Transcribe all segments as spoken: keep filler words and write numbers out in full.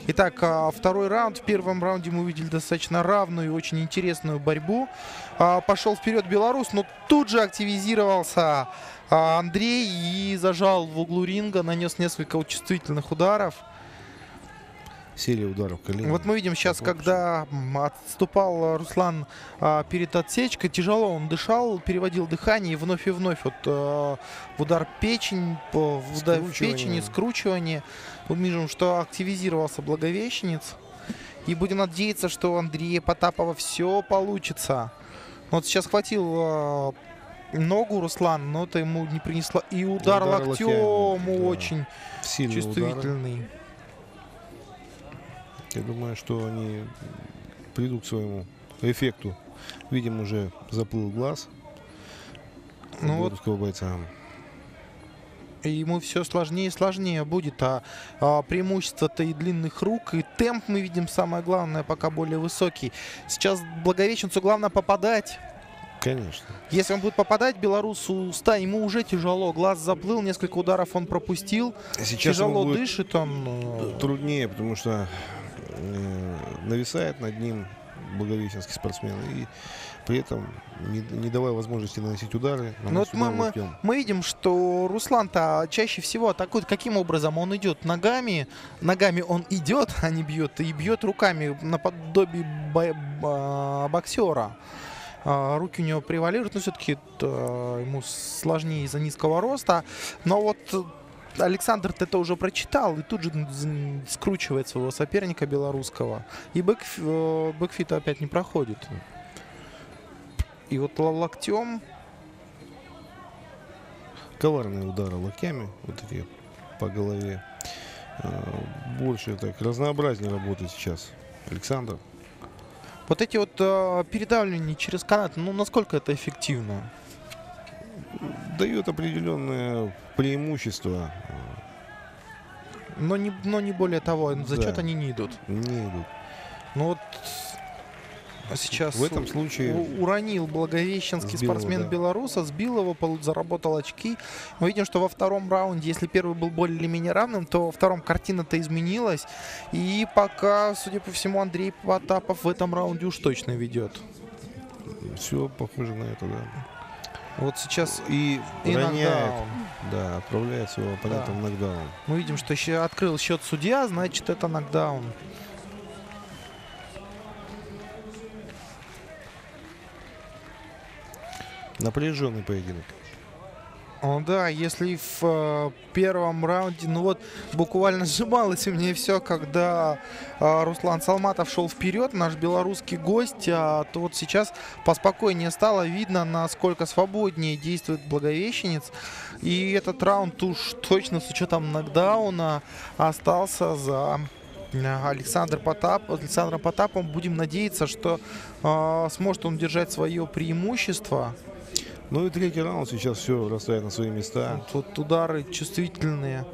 Итак, а, второй раунд. В первом раунде мы увидели достаточно равную и очень интересную борьбу. А, Пошел вперед белорус, но тут же активизировался а, Андрей и зажал в углу ринга, нанес несколько чувствительных ударов. Серия ударов колен. Вот мы видим сейчас, когда м, отступал Руслан а, перед отсечкой, тяжело он дышал, переводил дыхание и вновь и вновь вот а, в удар печень, по- в удар в печени, скручивание. Мы видим, что активизировался Благовещенец. И будем надеяться, что у Андрея Потапова все получится. Вот сейчас хватил а, ногу Руслан, но это ему не принесло. И удар, Удар локтем локтями, да. очень Сильные чувствительный. удары. Я думаю, что они придут к своему эффекту. Видим, уже заплыл глаз Ну вот, белорусского бойца. и ему все сложнее и сложнее будет. А, а преимущество-то и длинных рук, и темп мы видим, самое главное, пока более высокий. Сейчас Благовещенцу главное попадать. Конечно. Если он будет попадать, белорусу ста, ему уже тяжело. Глаз заплыл, несколько ударов он пропустил. Сейчас Тяжело ему будет дышит он. э, труднее, потому что э, нависает над ним благовещенский спортсмен и при этом не, не давая возможности наносить удары. Ну вот мы, мы, мы видим, что Руслан-то чаще всего атакует. Каким образом он идет? Ногами. Ногами он идет, а не бьет. И бьет руками наподобие бо- бо- боксера. А, Руки у него превалируют, но все-таки ему сложнее из-за низкого роста. Но вот Александр это уже прочитал и тут же з- скручивает своего соперника белорусского. И бэкф, э, бэкфита опять не проходит. И вот л- локтем. Коварные удары локтями, вот такие по голове. Э, Больше так разнообразнее работает сейчас Александр. Вот эти вот э, передавливания через канат, ну насколько это эффективно? Дает определенное преимущество. Но не, но не более того, в зачет Да. они не идут. Не идут. Ну вот сейчас В этом у- случае у- уронил Благовещенский сбил его, спортсмен да. белоруса, сбил его, полу- заработал очки. Мы видим, что во втором раунде, если первый был более или менее равным, то во втором картина-то изменилась. И пока, судя по всему, Андрей Потапов в этом раунде уж точно ведет. Все похоже на это, да. Вот сейчас И, и роняет, нокдаун. да, отправляет своего оппонента Да. в нокдаун. Мы видим, что еще открыл счет судья, значит, это нокдаун. Напряженный поединок. О, да, если в э, первом раунде, ну вот, буквально сжималось у меня все, когда э, Руслан Салматов шел вперед, наш белорусский гость, а, то вот сейчас поспокойнее стало, видно, насколько свободнее действует Благовещенец. И этот раунд уж точно с учетом нокдауна остался за э, Александр Потап, Александром Потапом. Будем надеяться, что э, сможет он держать свое преимущество. Ну и третий раунд сейчас все расставит на свои места. Тут удары чувствительные.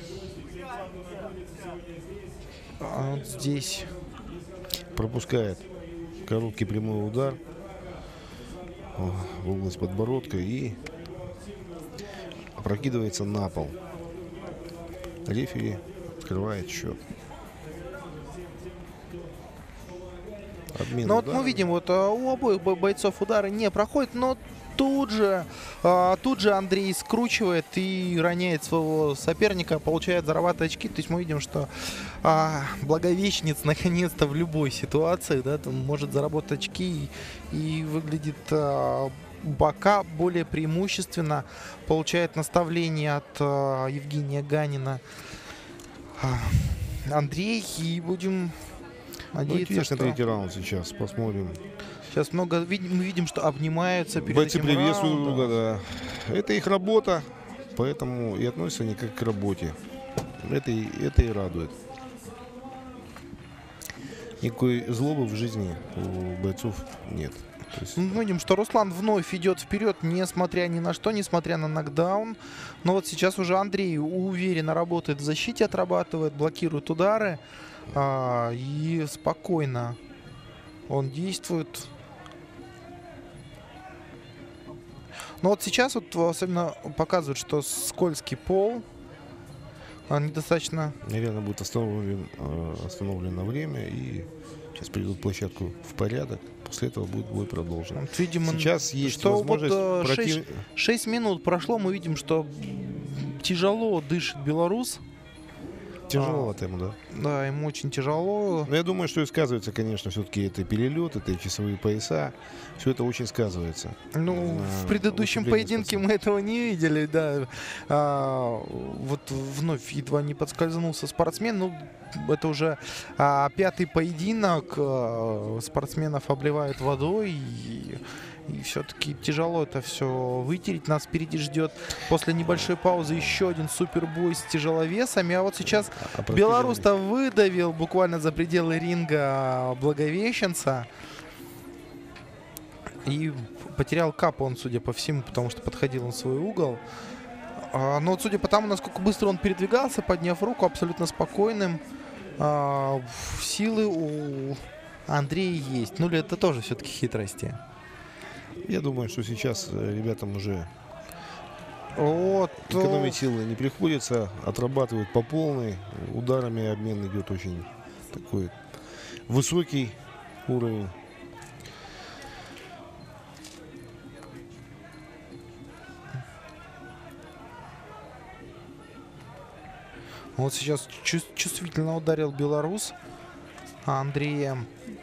А вот здесь. Пропускает короткий прямой удар в область подбородка и опрокидывается на пол. Рефери открывает счет. Обмен Ну вот мы ударами. видим, вот а, у обоих бо- бойцов удары не проходят, но тут же, а, тут же Андрей скручивает и роняет своего соперника, получает, зарабатывает очки. То есть мы видим, что а, Благовещенец наконец-то в любой ситуации, да, там может заработать очки и, и выглядит а, бока более преимущественно, получает наставление от а, Евгения Ганина. А, Андрей, и будем Ну, надеяться, интересный что... третий раунд сейчас. Посмотрим. Сейчас много видим, мы видим, что обнимаются перед Бойцы этим приветствуют друг раундом. друга, да. Это их работа, поэтому и относятся они как к работе. Это и, это и радует. Никакой злобы в жизни у бойцов нет. То есть Мы видим, что Руслан вновь идет вперед, несмотря ни на что, несмотря на нокдаун. Но вот сейчас уже Андрей уверенно работает в защите, отрабатывает, блокирует удары. а, и спокойно он действует. Но вот сейчас вот особенно показывают, что скользкий пол. недостаточно... Наверное, будет остановлен, остановлено время, и сейчас приведут площадку в порядок. После этого будет бой продолжен. Вот, видимо, сейчас есть что возможность... Вот, против... шесть минут прошло, мы видим, что тяжело дышит белорус. Тяжеловато ему, да? Да, ему очень тяжело. Но я думаю, что и сказывается, конечно, все-таки это перелет, это часовые пояса. Все это очень сказывается. Ну, в предыдущем поединке мы этого не видели, да. А, вот вновь едва не подскользнулся спортсмен. Ну, это уже а, пятый поединок. А, спортсменов обливают водой. И, и все-таки тяжело это все вытереть. Нас впереди ждет после небольшой паузы еще один супербой с тяжеловесами. А вот сейчас а белорус-то выдавил буквально за пределы ринга Благовещенца. И потерял кап он, судя по всему, потому что подходил он в свой угол. А, но вот судя по тому, насколько быстро он передвигался, подняв руку, абсолютно спокойным, а, силы у Андрея есть. Ну, ли это тоже все-таки хитрости? Я думаю, что сейчас ребятам уже вот, экономить силы не приходится, отрабатывают по полной. Ударами обмен идет очень такой высокий уровень. Вот сейчас чувствительно ударил белорус Андрея.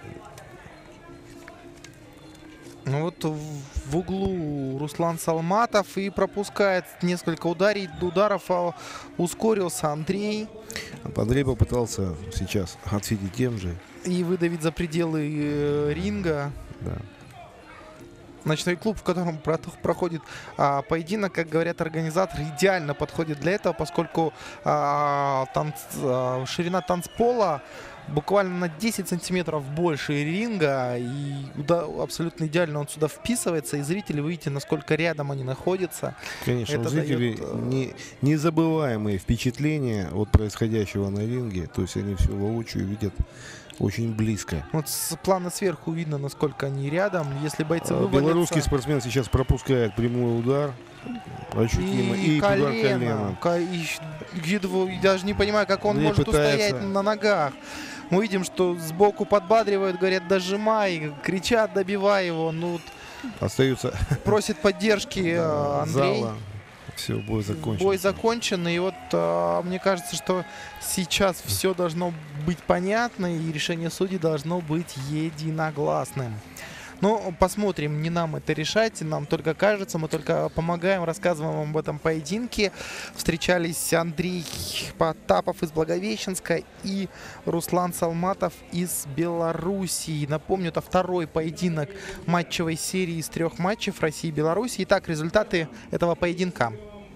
Ну вот в углу Руслан Салматов и пропускает несколько ударей, ударов, а ускорился Андрей. Андрей попытался сейчас ответить тем же. И выдавить за пределы э, ринга. Да. Ночной клуб, в котором проходит а, поединок, как говорят организаторы, идеально подходит для этого, поскольку а, танц, а, ширина танцпола буквально на десять сантиметров больше ринга, и да, абсолютно идеально он сюда вписывается, и зрители, вы видите, насколько рядом они находятся. Конечно, это у зрителей дает... не, незабываемые впечатления от происходящего на ринге, то есть они все воочию видят очень близко. Вот с плана сверху видно, насколько они рядом. Если бойцы вывалятся... Белорусский спортсмен сейчас пропускает прямой удар. Ощутимо. И, и колено. колено. И, и даже не понимаю, как он и может пытается... устоять на ногах. Мы видим, что сбоку подбадривают, говорят, дожимай, кричат, добивай его. Ну, остаются... Просит поддержки Андрей. Зала. Все, бой закончен. Бой закончен, и вот а, мне кажется, что сейчас все должно быть понятно, и решение судей должно быть единогласным. Но посмотрим, не нам это решать, нам только кажется, мы только помогаем, рассказываем вам об этом поединке. Встречались Андрей Потапов из Благовещенска и Руслан Салматов из Белоруссии. Напомню, это второй поединок матчевой серии из трех матчев России и Беларуси. Итак, результаты этого поединка.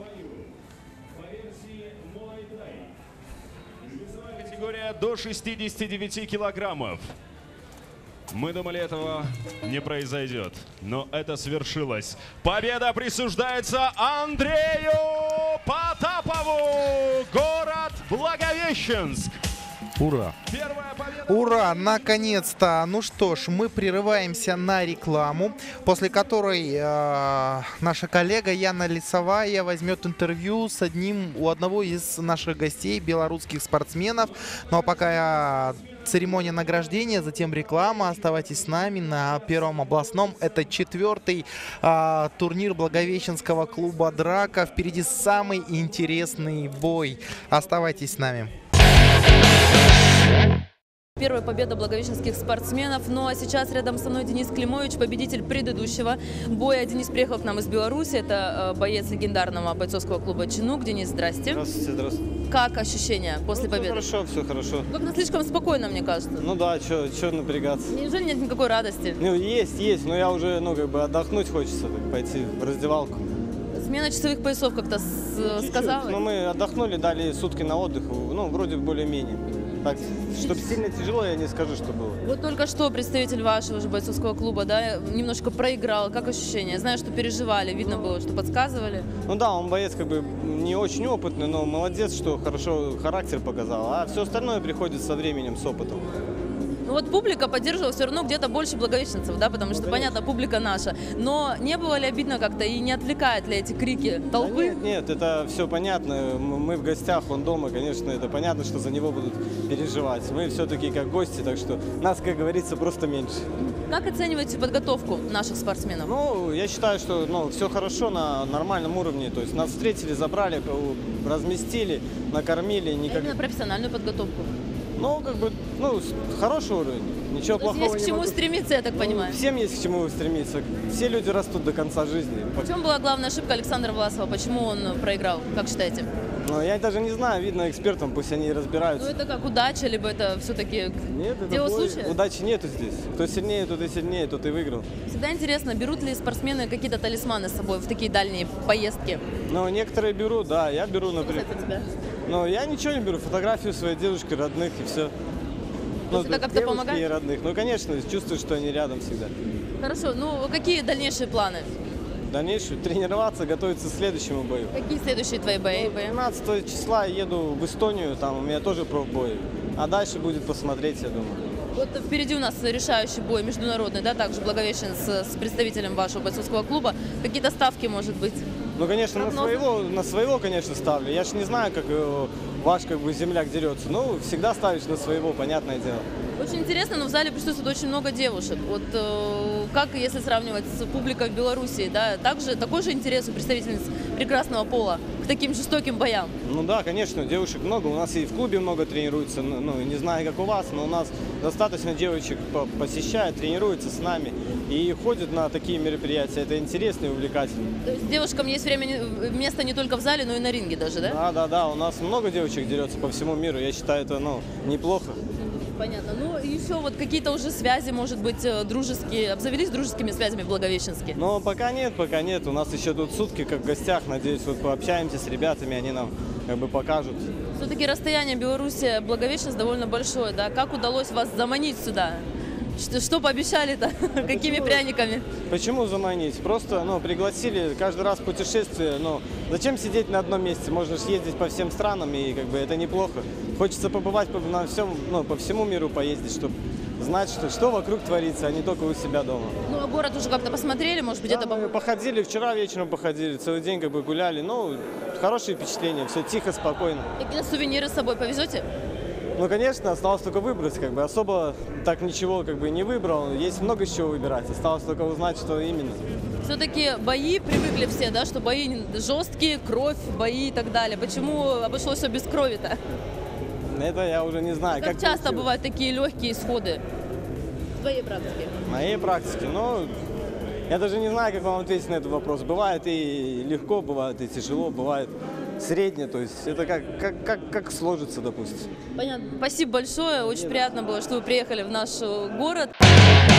Категория до шестидесяти девяти килограммов. Мы думали, этого не произойдет, но это свершилось. Победа присуждается Андрею Потапову, город Благовещенск. Ура! Первая победа. Ура! Наконец-то! Ну что ж, мы прерываемся на рекламу, после которой э, наша коллега Яна Лисовая возьмет интервью с одним у одного из наших гостей, белорусских спортсменов. Ну а пока церемония награждения, затем реклама. Оставайтесь с нами на Первом областном. Это четвертый э, турнир Благовещенского клуба «Драка». Впереди самый интересный бой. Оставайтесь с нами. Первая победа благовещенских спортсменов. Ну а сейчас рядом со мной Денис Климович, победитель предыдущего боя. Денис приехал к нам из Беларуси. Это э, боец легендарного бойцовского клуба «Чинук». Денис, здрасте. Здравствуйте, здравствуйте. Как ощущения после ну, победы? Все хорошо, все хорошо. Как-то слишком спокойно, мне кажется. Ну да, что напрягаться. Неужели нет никакой радости? Ну, есть, есть, но я уже, ну, как бы отдохнуть хочется, так, пойти в раздевалку. Смена часовых поясов как-то сказала? Ну, мы отдохнули, дали сутки на отдых, ну, вроде более-менее. Так, чтобы сильно тяжело, я не скажу, что было. Вот только что представитель вашего же бойцовского клуба, да, немножко проиграл. Как ощущения? Я знаю, что переживали, видно было, что подсказывали. Ну да, он боец как бы не очень опытный, но молодец, что хорошо характер показал. А все остальное приходит со временем, с опытом. Ну вот публика поддерживала все равно где-то больше благовещенцев, да, потому что, конечно. понятно, публика наша. Но не было ли обидно как-то и не отвлекает ли эти крики Да толпы? нет, нет, это все понятно. М- Мы в гостях, он дома, конечно, это понятно, что за него будут переживать. Мы все-таки как гости, так что нас, как говорится, просто меньше. Как оцениваете подготовку наших спортсменов? Ну, я считаю, что ну, все хорошо на нормальном уровне. То есть нас встретили, забрали, ко- разместили, накормили. Никак... Именно профессиональную подготовку. Ну, как бы, ну, с- хороший уровень. Ничего То есть плохого есть к не чему могу. стремиться, я так Ну, понимаю. Всем есть к чему стремиться. Все люди растут до конца жизни. В чем была главная ошибка Александра Власова? Почему он проиграл? Как считаете? Но я даже не знаю, видно экспертам, пусть они и Ну разбираются. это как удача, либо это все-таки Нет, это дело бой. случая? Удачи нету здесь. Кто сильнее, тот и сильнее, тот и выиграл. Всегда интересно, берут ли спортсмены какие-то талисманы с собой в такие дальние поездки? Но некоторые берут, да, я беру, Что например. касается тебя? Но я ничего не беру, фотографию своей девушки, родных и все. Ну, есть это как-то девушки помогает? и родных. Ну, конечно, чувствую, что они рядом всегда. Хорошо, ну какие дальнейшие планы? Дальнейшее тренироваться, готовиться к следующему бою. Какие следующие твои бои? бои? двенадцатого числа еду в Эстонию, там у меня тоже пробой. А дальше будет посмотреть, я думаю. Вот впереди у нас решающий бой международный, да, также Благовещен с, с представителем вашего бойцовского клуба. Какие-то ставки, может быть? Ну, конечно, на Прогнозы? своего, на своего, конечно, ставлю. Я же не знаю, как э, ваш как бы земляк дерется. Ну, всегда ставишь на своего, понятное дело. Очень интересно, но в зале присутствует очень много девушек. Вот э, как, если сравнивать с публикой в Беларуси, да, также такой же интерес у представительниц прекрасного пола к таким жестоким боям? Ну да, конечно, девушек много. У нас и в клубе много тренируется. Ну, ну, не знаю, как у вас, но у нас достаточно девочек по- посещает, тренируется с нами и ходят на такие мероприятия. Это интересно и увлекательно. То есть девушкам есть время, не- место не только в зале, но и на ринге даже, да? Да, да, да. У нас много девочек дерется по всему миру. Я считаю, это ну, неплохо. Понятно. Ну, еще вот какие-то уже связи, может быть, э, дружеские, обзавелись дружескими связями в Благовещенске? Но пока нет, пока нет. У нас еще тут сутки как в гостях. Надеюсь, вот пообщаемся с ребятами, они нам как бы покажут. Все-таки расстояние Беларуси-Благовещенск довольно большое, да? Как удалось вас заманить сюда? Что, что пообещали-то? Какими пряниками? Почему заманить? Просто ну, пригласили каждый раз путешествие. Ну, зачем сидеть на одном месте? Можно же ездить по всем странам, и как бы это неплохо. Хочется побывать по, на всем, ну, по всему миру поездить, чтобы знать, что, что вокруг творится, а не только у себя дома. Ну, а город уже как-то посмотрели, может быть, Да, где-то... мы побы- походили, вчера вечером походили, целый день как бы гуляли. Ну, хорошие впечатления, все тихо, спокойно. Какие-то сувениры с собой повезете? Ну, конечно, осталось только выбрать, как бы особо так ничего как бы не выбрал. Есть много с чего выбирать, осталось только узнать, что именно. Все-таки бои привыкли все, да, что бои не- жесткие, кровь, бои и так далее. Почему обошлось все без крови-то? Это я уже не знаю. Как, часто получилось. бывают такие легкие исходы в твоей практике? В моей практике, ну, я даже не знаю, как вам ответить на этот вопрос. Бывает и легко, бывает и тяжело, бывает средне, то есть это как, как, как, как сложится, допустим. Понятно. Спасибо большое, очень приятно было, что вы приехали в наш э, город.